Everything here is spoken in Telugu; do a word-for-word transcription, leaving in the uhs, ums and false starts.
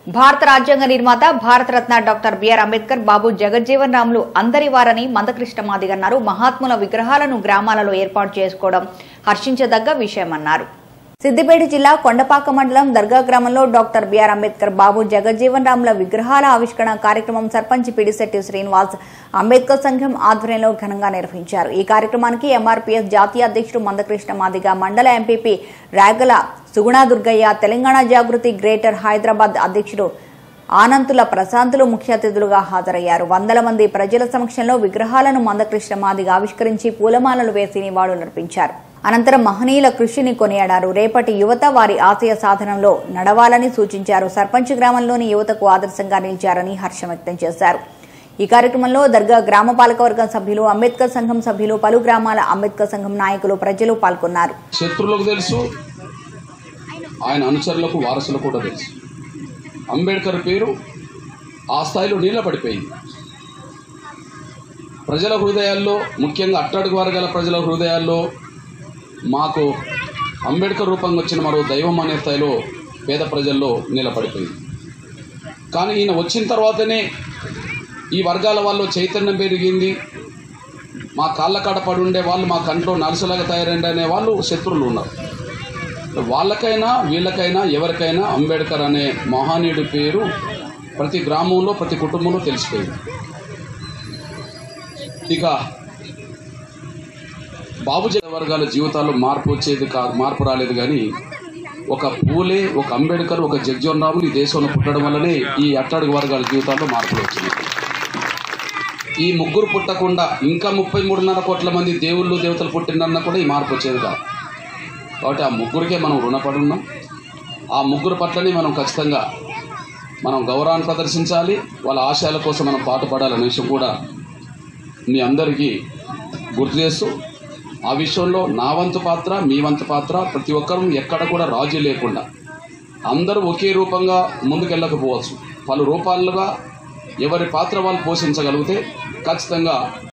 భారత రాజ్యాంగ నిర్మాత భారతరత్న డాక్టర్ బిఆర్ అంబేద్కర్ బాబు జగజ్జీవన్ రాములు అందరి వారని మందకృష్ణ మాదిగ అన్నారు. మహాత్ముల విగ్రహాలను గ్రామాలలో ఏర్పాటు చేసుకోవడం హర్షించదగ్గ విషయమన్నారు. సిద్దిపేట జిల్లా కొండపాక మండలం దర్గా గ్రామంలో డాక్టర్ బిఆర్ అంబేద్కర్ బాబు జగజ్జీవన్ రాముల విగ్రహాల ఆవిష్కరణ కార్యక్రమం సర్పంచ్ పిడిశెట్టి శ్రీనివాస్ అంబేద్కర్ సంఘం ఆధ్వర్యంలో ఘనంగా నిర్వహించారు. ఈ కార్యక్రమానికి ఎంఆర్పీఎస్ జాతీయ అధ్యక్షుడు మందకృష్ణ మాదిగ, మండల ఎంపీపీ రాగల సుగుణాదుర్గయ్య, తెలంగాణ జాగృతి గ్రేటర్ హైదరాబాద్ అధ్యక్షుడు ఆనంతుల ప్రశాంతులు ముఖ్య అతిథులుగా హాజరయ్యారు. వందల మంది ప్రజల సమక్షంలో విగ్రహాలను మందకృష్ణ మాదిగ ఆవిష్కరించి పూలమాలలు వేసి నివాళులర్పించారు. అనంతరం మహనీయుల కృషిని కొనియాడారు. రేపటి యువత వారి ఆశయ సాధనంలో నడవాలని సూచించారు. సర్పంచ్ గ్రామంలోని యువతకు ఆదర్శంగా నిలిచారని హర్షం వ్యక్తం చేశారు. ఈ కార్యక్రమంలో దర్గా గ్రామ పాలకవర్గం సభ్యులు, అంబేద్కర్ సంఘం సభ్యులు, పలు గ్రామాల అంబేద్కర్ సంఘం నాయకులు, ప్రజలు పాల్గొన్నారు. శత్రువులకు తెలుసు, ఆయన అనుచరులకు వారసులకు కూడా తెలుసు. అంబేద్కర్ పేరు ఆ స్థాయిలో నీళ్ళ పడిపోయింది. ప్రజల హృదయాల్లో, ముఖ్యంగా అట్టడుగు వర్గాల ప్రజల హృదయాల్లో మాకు అంబేద్కర్ రూపంగా వచ్చిన మరో దైవం అనే స్థాయిలో పేద ప్రజల్లో నిలబడిపోయింది. కానీ ఈయన వచ్చిన తర్వాతనే ఈ వర్గాల వాళ్ళు చైతన్యం పెరిగింది. మా కాళ్ళ కాడ పడి ఉండే వాళ్ళు మా కంట్లో నలుసులాగా తయారండి అనే వాళ్ళు శత్రువులు ఉన్నారు. వాళ్ళకైనా వీళ్ళకైనా ఎవరికైనా అంబేద్కర్ అనే మహానీయుడి పేరు ప్రతి గ్రామంలో, ప్రతి కుటుంబంలో తెలిసిపోయింది. ఇక బాబుజీ వర్గాల జీవితాల్లో మార్పు వచ్చేది కాదు, మార్పు రాలేదు. కానీ ఒక పూలే, ఒక అంబేద్కర్, ఒక జగజ్జీవన్ రాములు ఈ దేశంలో పుట్టడం వల్లనే ఈ అట్టడుగు వర్గాల జీవితాల్లో మార్పులు వచ్చినాయి. ఈ ముగ్గురు పుట్టకుండా ఇంకా ముప్పై మూడున్నర కోట్ల మంది దేవుళ్ళు దేవతలు పుట్టినన్నా కూడా ఈ మార్పు వచ్చేది కాదు. కాబట్టి ఆ ముగ్గురికే మనం రుణపడి ఉన్నాం. ఆ ముగ్గురు పట్లని మనం ఖచ్చితంగా మనం గౌరవాన్ని ప్రదర్శించాలి. వాళ్ళ ఆశయాల కోసం మనం పాటుపడాలనే విషయం కూడా మీ అందరికీ గుర్తు చేస్తూ, ఆ విషయంలో నా వంతు పాత్ర, మీ వంతు పాత్ర, ప్రతి ఒక్కరూ ఎక్కడ కూడా రాజీ లేకుండా అందరూ ఒకే రూపంగా ముందుకెళ్ళకపోవచ్చు. పలు రూపాలుగా ఎవరి పాత్ర వాళ్ళు పోషించగలిగితే ఖచ్చితంగా